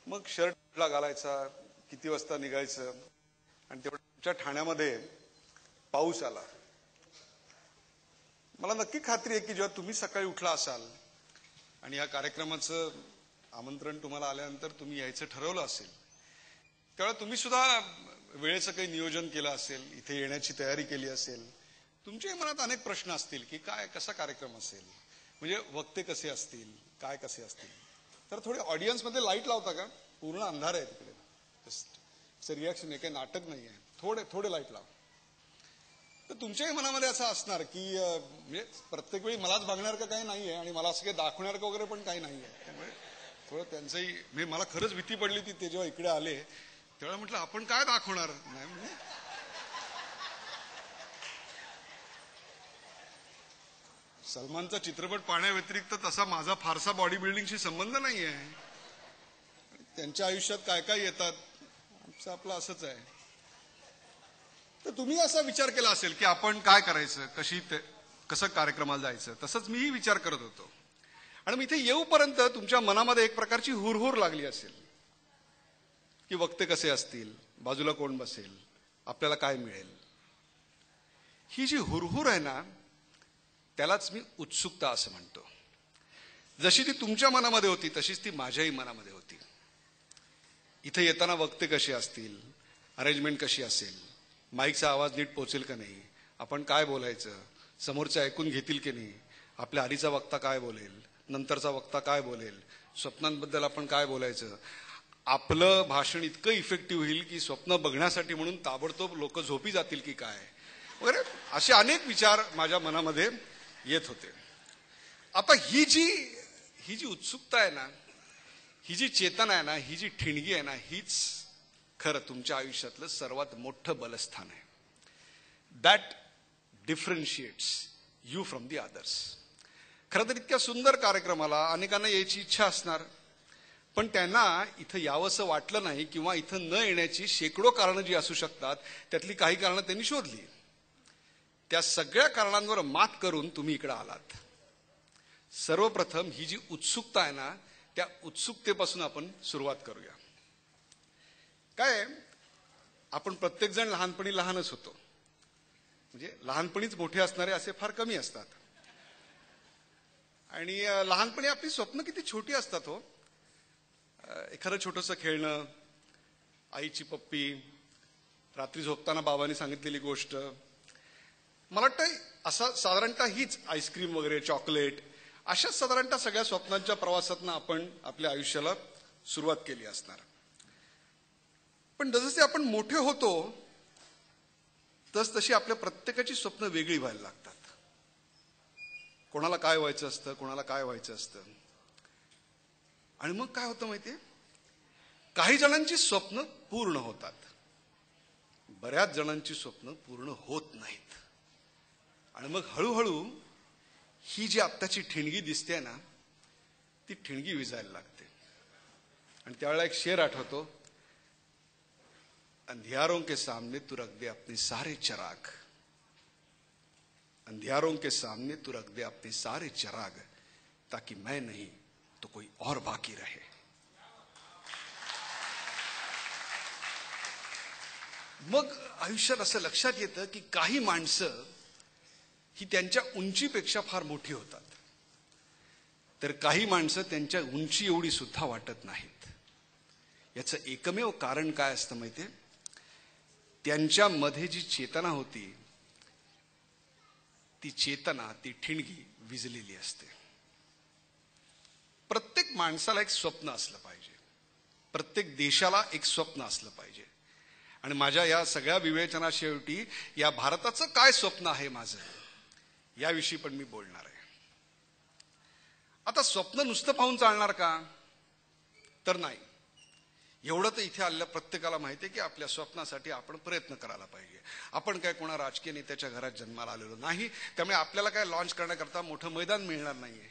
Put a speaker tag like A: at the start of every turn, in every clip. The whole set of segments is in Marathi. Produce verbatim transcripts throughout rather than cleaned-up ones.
A: मग शर्ट कुठला घालायचा, किती वाजता निघायचं, आणि तेवढं तुमच्या ठाण्यामध्ये पाऊस आला. मला नक्की खात्री आहे की जेव्हा तुम्ही सकाळी उठला असाल आणि या कार्यक्रमाचं आमंत्रण तुम्हाला आल्यानंतर तुम्ही यायचं ठरवलं असेल, त्यावेळेला तुम्ही सुद्धा वेळेचं काही नियोजन केलं असेल, इथे येण्याची तयारी केली असेल. तुमच्याही मनात अनेक प्रश्न असतील की काय कसा कार्यक्रम असेल, म्हणजे वक्ते कसे असतील, काय कसे असतील. तर थोडे ऑडियन्समध्ये लाईट लावता का? पूर्ण अंधार आहे तिकडे. जस्ट रिॲक्शन आहे, काही नाटक नाही आहे. थोडे थोडे लाईट लाव. तर तुमच्याही मनामध्ये असं असणार की म्हणजे प्रत्येक वेळी मलाच बघणार का काही नाहीये आणि मला असं काही दाखवणार का वगैरे पण काही नाहीये. त्यामुळे थोडं त्यांचंही म्हणजे मला खरंच भीती पडली ती ते जेव्हा इकडे आले तेव्हा म्हटलं आपण काय दाखवणार नाही. म्हणजे सलमानचा चित्रपट पाहण्याव्यतिरिक्त तसा माझा फारसा बॉडी बिल्डिंगशी संबंध नाहीये. त्यांच्या आयुष्यात काय काय येतात आमचं आपलं असंच आहे. तर तुम्ही असा विचार केला असेल की आपण काय करायचं, कशी कसं कार्यक्रमाला जायचं. तसंच मीही विचार करत होतो. आणि मी इथे येऊपर्यंत तुमच्या मनामध्ये एक प्रकारची हुरहुर लागली असेल की वक्ते कसे असतील, बाजूला कोण बसेल, आपल्याला काय मिळेल. ही जी हुरहुर आहे ना, त्यालाच मी उत्सुकता असं म्हणतो. जशी ती तुमच्या मनामध्ये होती तशीच ती माझ्याही मनामध्ये होती. इथे येताना वक्ते कसे असतील, अरेंजमेंट कशी असेल, माईकचा आवाज नीट पोचेल का नाही, आपण काय बोलायचं, समोरचे ऐकून घेतील की नाही, आपल्या आधीचा वक्ता काय बोलेल, नंतरचा वक्ता काय बोलेल, स्वप्नांबद्दल आपण काय बोलायचं, आपलं भाषण इतकं इफेक्टिव्ह होईल की स्वप्न बघण्यासाठी म्हणून ताबडतोब लोक झोपी जातील की काय वगैरे, असे अनेक विचार माझ्या मनामध्ये येत होते. आता ही जी ही जी उत्सुकता आहे ना, ही जी चेतना आहे ना, ही जी ठिणगी आहे ना, हीच खरं तुमच्या आयुष्यातलं सर्वात मोठं बलस्थान आहे. That differentiates you from the others. खरं तर इतक्या सुंदर कार्यक्रमाला अनेकांना यायची इच्छा असणार, पण त्यांना इथं यावंसं वाटलं नाही किंवा इथं न येण्याची शेकडो कारणं जी असू शकतात त्यातली काही कारणं त्यांनी शोधली. त्या सगळ्या कारणांवर मात करून तुम्ही इकडे आलात. सर्वप्रथम ही जी उत्सुकता आहे ना, त्या उत्सुकतेपासून आपण सुरुवात करूया. काय आपण प्रत्येक जण लहानपणी लहानच होतो, म्हणजे लहानपणीच मोठे असणारे असे फार कमी असतात. आणि लहानपणी आपली स्वप्न किती छोटी असतात हो. एखादं छोटंसं खेळणं, आईची पप्पी, रात्री झोपताना बाबांनी सांगितलेली गोष्ट, मला वाटतं असं साधारणतः हीच आईस्क्रीम वगैरे, चॉकलेट, अशाच साधारणतः सगळ्या स्वप्नांच्या प्रवासातनं आपण आपल्या आयुष्याला सुरुवात केली असणार. पण जसजसे आपण मोठे होतो तस तशी आपल्या प्रत्येकाची स्वप्न वेगळी व्हायला लागतात. कोणाला काय व्हायचं असतं, कोणाला काय व्हायचं असतं. आणि मग काय होतं माहितीये, काही जणांची स्वप्न पूर्ण होतात, बऱ्याच जणांची स्वप्न पूर्ण होत नाहीत. आणि मग हळूहळू ही जी आत्ताची ठिणगी दिसते ना, ती ठिणगी विजायला लागते. आणि त्यावेळेला एक शेर आठवतो, अंधियारों के सामने तू रख दे अपने सारे चिराग, अंधियारों के सामने तू रख दे अपने सारे चिराग, ताकि मैं नहीं तो कोई और बाकी रहे. मग आयुष्यात असं लक्षात येतं की काही माणसं ही त्यांच्या उंचीपेक्षा फार मोठी होतात, तर काही माणसं त्यांच्या उंची एवढी सुद्धा वाटत नाहीत. याचं एकमेव कारण काय असतं माहितीये, त्यांच्यामध्ये जी चेतना होती ती चेतना, ती ठिणगी विजलेली असते. प्रत्येक माणसाला एक स्वप्न असलं पाहिजे, प्रत्येक देशाला एक स्वप्न असलं पाहिजे. आणि माझ्या या सगळ्या विवेचनाशेवटी या भारताचं काय स्वप्न आहे माझं, याविषयी पण मी बोलणार आहे. आता स्वप्न नुसतं पाहून चालणार का, तर नाही. एवढं तर इथे आलेल्या प्रत्येकाला माहिती आहे की आपल्या स्वप्नासाठी आपण प्रयत्न करायला पाहिजे. आपण काय कोणा राजकीय नेत्याच्या घरात जन्माला आलेलो नाही, त्यामुळे आपल्याला काय लॉन्च करण्याकरता मोठं मैदान मिळणार नाहीये.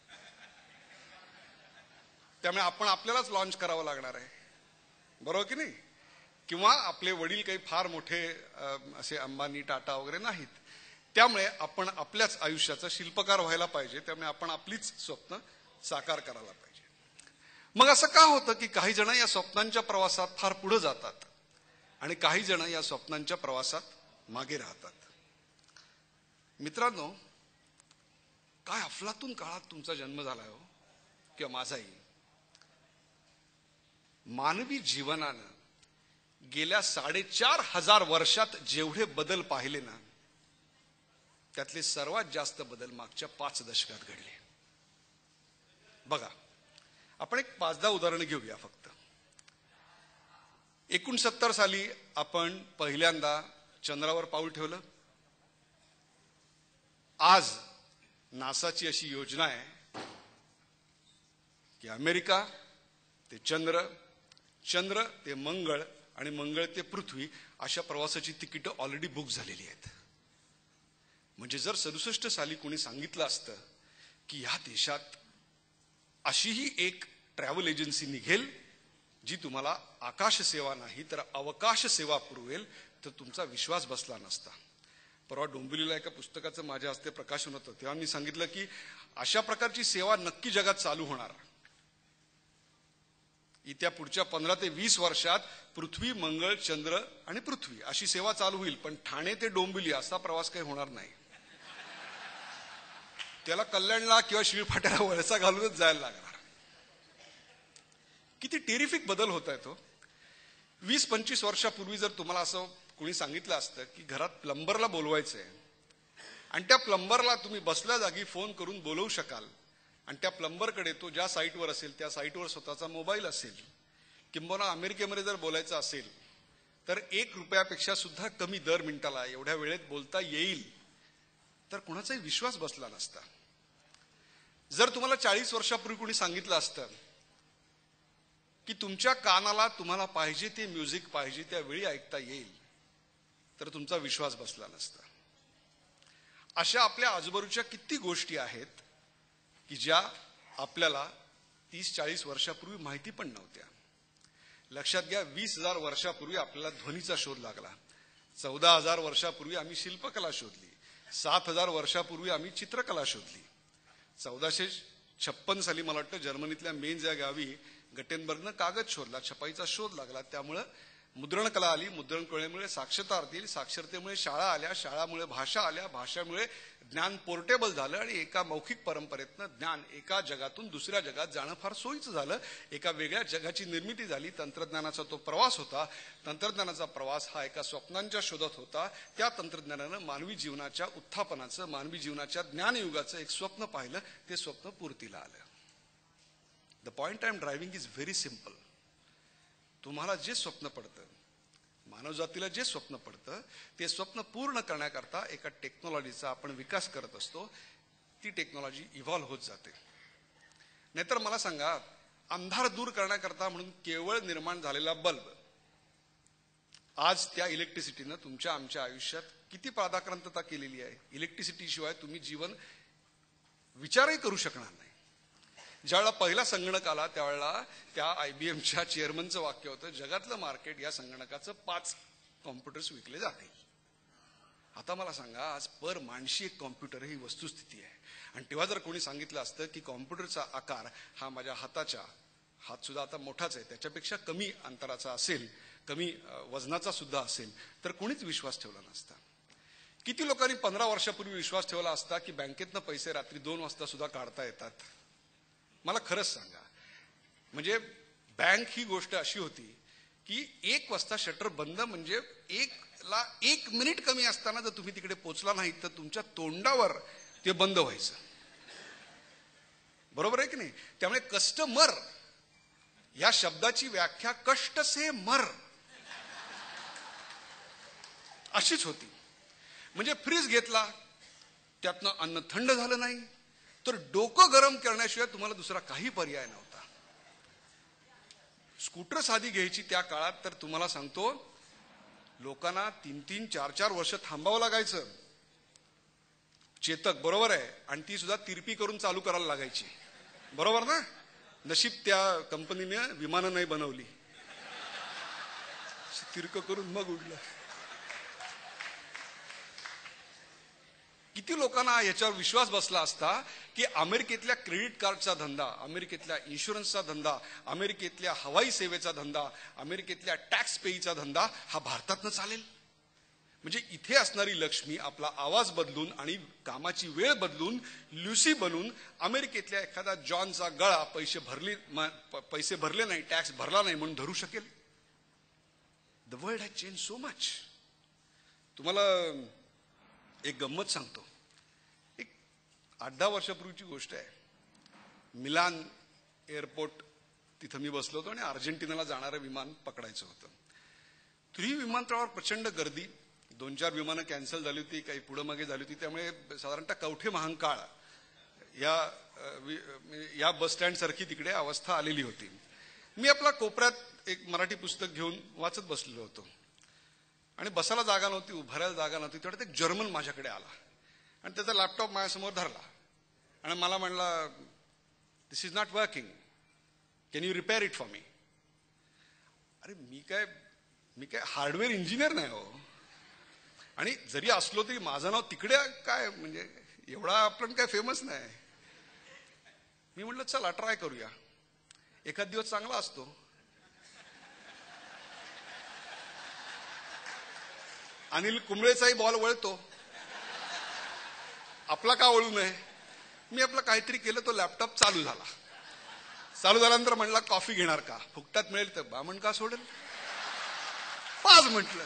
A: त्यामुळे आपण आपल्यालाच लॉन्च करावं लागणार आहे, बरोबर की नाही. किंवा आपले वडील काही फार मोठे असे अंबानी, टाटा वगैरे नाहीत, त्यामुळे आपण आपल्याच आयुष्याचा शिल्पकार व्हायला पाहिजे. त्यामुळे आपण आपलीच स्वप्न साकार करायला पाहिजे. मग असं का होतं की काही जण या स्वप्नांच्या प्रवासात फार पुढे जातात आणि काही जण या स्वप्नांच्या प्रवासात मागे राहतात? मित्रांनो, काय अफलातून काळात तुमचा जन्म झालाय हो, किंवा माझाही. मानवी जीवनानं गेल्या साडेचार हजार वर्षात जेवढे बदल पाहिले ना, त्यातले सर्वात जास्त बदल मागच्या पाच दशकात घडले. बघा, आपण एक पाच दहा उदाहरणं घेऊया फक्त. एकोणसत्तर साली आपण पहिल्यांदा चंद्रावर पाऊल ठेवलं. आज नासाची अशी योजना आहे की अमेरिका ते चंद्र, चंद्र ते मंगळ आणि मंगळ ते पृथ्वी अशा प्रवासाची तिकीटं ऑलरेडी बुक झालेली आहेत. म्हणजे जर सदुसष्ट साली कोणी सांगितलं असतं की या देशात अशीही एक ट्रॅव्हल एजन्सी निघेल जी तुम्हाला आकाश सेवा नाही तर अवकाश सेवा पुरवेल, तर तुमचा विश्वास बसला नसता. परवा डोंबिवलीला एका पुस्तकाचं माझ्या हस्ते प्रकाशन होतं, तेव्हा मी सांगितलं की अशा प्रकारची सेवा नक्की जगात चालू होणार. येत्या पुढच्या पंधरा ते वीस वर्षात पृथ्वी, मंगळ, चंद्र आणि पृथ्वी अशी सेवा चालू होईल. पण ठाणे ते डोंबिवली असा प्रवास काही होणार नाही. त्याला कल्याणला किंवा शिळफाट्याला वळसा घालूनच जायला लागणार. किती टेरिफिक बदल होत आहे तो. वीस पंचवीस वर्षापूर्वी जर तुम्हाला असं कोणी सांगितलं असतं की घरात प्लंबरला बोलवायचंय आणि त्या प्लंबरला तुम्ही बसल्या जागी फोन करून बोलवू शकाल आणि त्या प्लंबरकडे तो ज्या साईटवर असेल त्या साईटवर स्वतःचा मोबाईल असेल, किंबहुना अमेरिकेमध्ये जर बोलायचं असेल तर एक रुपयापेक्षा सुद्धा कमी दर मिनिटाला एवढ्या वेळेत बोलता येईल, तर कोणाचाही विश्वास बसला नसता. जर तुम्हाला चाळीस वर्षापूर्वी कोणी सांगितलं असतं की तुमच्या कानाला तुम्हाला पाहिजे ते म्युझिक पाहिजे त्या वेळी ऐकता येईल, तर तुमचा विश्वास बसला नसता. अशा आपल्या आजूबाजूच्या किती गोष्टी आहेत की ज्या आपल्याला तीस चाळीस वर्षापूर्वी माहिती पण नव्हत्या. लक्षात घ्या, वीस हजार वर्षापूर्वी आपल्याला ध्वनीचा शोध लागला. चौदा हजार वर्षापूर्वी आम्ही शिल्पकला शोधली. सात हजार वर्षापूर्वी आम्ही चित्रकला शोधली. चौदाशे छप्पन साली मला वाटतं जर्मनीतल्या मेन्झ या गावी गटेनबर्गनं कागद शोधला, छपाईचा शोध लागला. त्यामुळे मुद्रणकला आली, मुद्रण कलेमुळे साक्षरता आली, साक्षरतेमुळे शाळा आल्या, शाळामुळे भाषा आल्या, भाषेमुळे ज्ञान पोर्टेबल झालं आणि एका मौखिक परंपरेतनं ज्ञान एका जगातून दुसऱ्या जगात जाणं फार सोयीचं झालं. एका वेगळ्या जगाची निर्मिती झाली. तंत्रज्ञानाचा तो प्रवास होता. तंत्रज्ञानाचा प्रवास हा एका स्वप्नांच्या शोधात होता. त्या तंत्रज्ञानानं मानवी जीवनाच्या उत्थापनाचं, मानवी जीवनाच्या ज्ञानयुगाचं एक स्वप्न पाहिलं. ते स्वप्न पूर्तीला आलं. The point I am driving is very simple. तुम्हाला जे स्वप्न पडतं, मानवजातीला जे स्वप्न पडतं, ते स्वप्न पूर्ण करण्याकरता एका टेक्नॉलॉजीचा आपण विकास करत असतो. ती टेक्नॉलॉजी इव्हॉल्व्ह होत जाते. नाहीतर मला सांगा, अंधार दूर करण्याकरता म्हणून केवळ निर्माण झालेला बल्ब आज त्या इलेक्ट्रिसिटीनं तुमच्या आमच्या आयुष्यात किती प्रादाक्रांतता केलेली आहे. इलेक्ट्रिसिटी शिवाय तुम्ही जीवन विचारही करू शकणार नाही. ज्यावेळेला पहिला संगणक आला त्यावेळेला त्या आयबीएमच्या चेअरमनचं वाक्य होतं, जगातलं मार्केट या संगणकाचं पाच कॉम्प्युटर्स विकले जातील. आता मला सांगा, आज पर माणशी एक कॉम्प्युटर ही वस्तुस्थिती आहे. आणि तेव्हा जर कोणी सांगितलं असतं की कॉम्प्युटरचा आकार हा माझ्या हाताच्या, हात सुद्धा आता मोठाच आहे, त्याच्यापेक्षा कमी अंतराचा असेल, कमी वजनाचा सुद्धा असेल, तर कोणीच विश्वास ठेवला नसता. किती लोकांनी पंधरा वर्षापूर्वी विश्वास ठेवला असता की बँकेतनं पैसे रात्री दोन वाजता सुद्धा काढता येतात? मला खरंच सांगा, म्हणजे बँक ही गोष्ट अशी होती की एक वाजता शटर बंद म्हणजे एक ला एक मिनिट कमी असताना जर तुम्ही तिकडे पोचला नाही तर तुमच्या तोंडावर ते बंद व्हायचं. बरोबर आहे की नाही? त्यामुळे कस्टमर या शब्दाची व्याख्या कष्ट से मर अशीच होती. म्हणजे फ्रीज घेतला, त्यातनं अन्न थंड झालं नाही तर डोकं गरम करण्याशिवाय तुम्हाला दुसरा काही पर्याय नव्हता. स्कूटर साधी घ्यायची त्या काळात तर तुम्हाला सांगतो, लोकांना तीन तीन चार चार वर्ष थांबावं लागायचं. चेतक बरोबर आहे, आणि ती सुद्धा तिरपी करून चालू करायला लागायची. बरोबर ना? नशीब त्या कंपनीने विमानं नाही बनवली, तिरक करून मग उडलं. किती लोकांना याच्यावर विश्वास बसला असता की अमेरिकेतल्या क्रेडिट कार्डचा धंदा, अमेरिकेतल्या इन्शुरन्सचा धंदा, अमेरिकेतल्या हवाई सेवेचा धंदा, अमेरिकेतल्या टॅक्स पेईचा धंदा हा भारतातनं चालेल. म्हणजे इथे असणारी लक्ष्मी आपला आवाज बदलून आणि कामाची वेळ बदलून ल्युसी बनून अमेरिकेतल्या एखादा जॉनचा गळा पैसे भरले पैसे भरले नाही, टॅक्स भरला नाही म्हणून धरू शकेल. The world has change so much. तुम्हाला एक गंमत सांगतो. एक आठ दहा वर्षापूर्वीची गोष्ट आहे. मिलान एअरपोर्ट तिथं मी बसलो होतो आणि अर्जेंटिनाला जाणारं विमान पकडायचं होतं. तरी विमानतळावर प्रचंड गर्दी. दोन चार विमानं कॅन्सल झाली होती, काही पुढं मागे झाली होती. त्यामुळे साधारणतः कवठे महांकाळ या या बस स्टँड सारखी तिकडे अवस्था आलेली होती. मी आपला कोपऱ्यात एक मराठी पुस्तक घेऊन वाचत बसलेलो होतो आणि बसायला जागा नव्हती, उभारायला जागा नव्हती. तेवढ्यात एक जर्मन माझ्याकडे आला आणि त्याचा लॅपटॉप माझ्यासमोर धरला आणि मला म्हणला, this is not working, can you repair it for me. अरे मी काय मी काय हार्डवेअर इंजिनियर नाही हो, आणि जरी असलो तरी माझं नाव तिकडे काय, म्हणजे एवढा आपण काय फेमस नाही. मी म्हटलं चला ट्राय करूया, एखाद दिवस चांगला असतो. अनिल कुंबळेचाही बॉल वळतो, आपला का वळू नये. मी आपलं काहीतरी केलं, तो लॅपटॉप चालू झाला. चालू झाल्यानंतर म्हणला कॉफी घेणार का, फुकटात मिळेल तर बामण का सोडेल. पाच म्हटलं.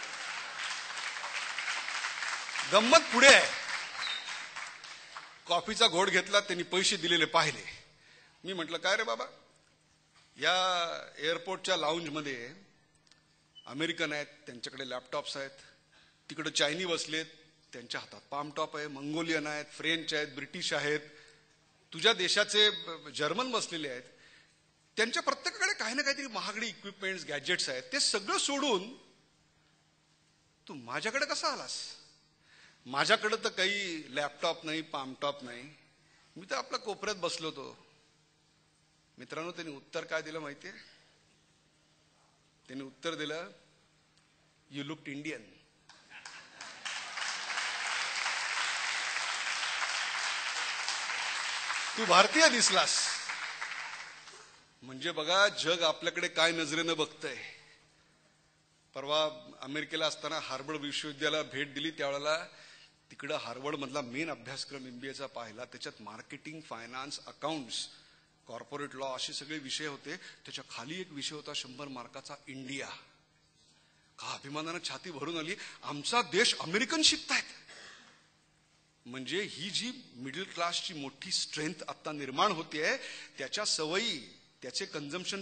A: गंमत पुढे आहे. कॉफीचा घोट घेतला, त्यांनी पैसे दिलेले पाहिले. मी म्हटलं काय रे बाबा, या एअरपोर्टच्या लाऊंजमध्ये अमेरिकन आहेत, त्यांच्याकडे लॅपटॉप्स आहेत. तिकडे चायनी बसलेत, त्यांच्या हातात पामटॉप आहे. मंगोलियन आहेत, फ्रेंच आहेत, ब्रिटिश आहेत, तुझ्या देशाचे जर्मन बसलेले आहेत. त्यांच्या प्रत्येकाकडे काही ना काहीतरी महागडी इक्विपमेंट्स, गॅजेट्स आहेत. ते सगळं सोडून तू माझ्याकडे कसा आलास. माझ्याकडे तर काही लॅपटॉप नाही, पामटॉप नाही. मी तर आपल्या कोपऱ्यात बसलो होतो. मित्रांनो, त्यांनी उत्तर काय दिलं माहितीये? त्यांनी उत्तर दिलं, यू लुक्ड इंडियन. तू भारतीय दिसलास. म्हणजे बघा जग आपल्याकडे काय नजरेनं बघतंय. परवा अमेरिकेला असताना हार्वर्ड विश्वविद्यालयाला भेट दिली, त्यावेळेला तिकडं हार्वर्ड मधला मेन अभ्यासक्रम एमबीएचा पाहिला. त्याच्यात marketing, finance, accounts, corporate law असे सगळे विषय होते. त्याच्या खाली एक विषय होता शंभर मार्काचा, इंडिया. का अभिमानानं छाती भरून आली, आमचा देश अमेरिकन शिकतायत. म्हणजे ही जी मिडल क्लासची मोठी स्ट्रेंथ आता निर्माण होतीये, त्याच्या सवयी, त्याचे कन्झम्पशन